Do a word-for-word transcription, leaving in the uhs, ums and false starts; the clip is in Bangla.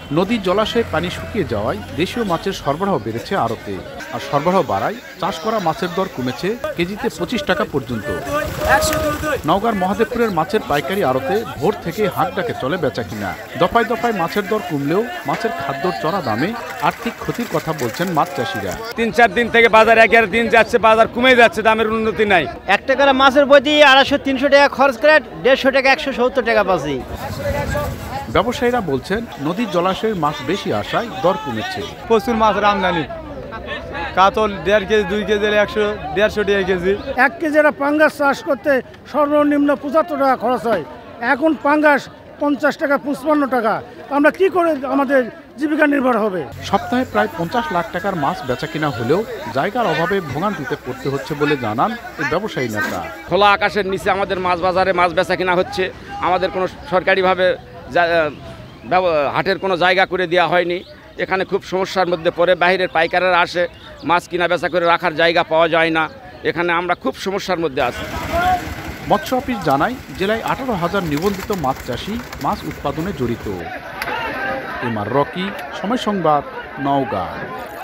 নদীর জলাশয়ে পানি শুকিয়ে যাওয়ায় দেশীয় মাছের সরবরাহ বেড়েছে আড়তে, আর সরবরাহ বাড়ায় চাষ করা মাছের দর কমেছে কেজিতে পঁচিশ টাকা পর্যন্ত। নওগাঁর মহাদেবপুরের মাছের পাইকারি আড়তে ভোর থেকে হাঁক ডাকে চলে বেচা কিনা। দফায় দফায় মাছের দর কমলেও মাছের খাদ্যর চড়া দামে আর্থিক ক্ষতির কথা বলছেন মাছ চাষিরা। তিন চার দিন থেকে বাজার একের দিন যাচ্ছে, বাজার কমে যাচ্ছে, দামের উন্নতি নাই। এক টাকার মাছের প্রতি আড়াইশো তিনশো টাকা খরচ করে দেড়শো টাকা একশো সত্তর টাকা পাচ্ছি। ব্যবসায়ীরা বলছেন নদীর জলাশয়ের মাছ বেশি আসায় দর কমেছে। প্রচুর মাছের আমদানি, কাতল দেড় কেজি দুই কেজি একশো দেড়শো টাকা কেজি। এক কেজি পাঙ্গাস চাষ করতে সর্বনিম্ন পঁচাত্তর টাকা খরচ হয়, এখন পাঙ্গাস পঞ্চাশ টাকা পঁচপান্ন টাকা। আমরা কি করে আমাদের জীবিকা নির্ভর হবে? সপ্তাহে প্রায় পঞ্চাশ লাখ টাকার মাছ বেচা কিনা হলেও জায়গার অভাবে ভোগান্তিতে পড়তে হচ্ছে বলে জানান এই ব্যবসায়ী নেতা। খোলা আকাশের নিচে আমাদের মাছ বাজারে মাছ বেচা কিনা হচ্ছে, আমাদের কোনো সরকারিভাবে হাটের কোনো জায়গা করে দেওয়া হয়নি। এখানে খুব সমস্যার মধ্যে পড়ে, বাইরের পাইকাররা আসে, মাছ কিনা বেচা করে রাখার জায়গা পাওয়া যায় না। এখানে আমরা খুব সমস্যার মধ্যে আছি। মৎস্য অফিস জানায় জেলায় আঠারো হাজার নিবন্ধিত মাছ চাষি মাছ উৎপাদনে জড়িত। এম আর রকি, সময় সংবাদ, নওগাঁ।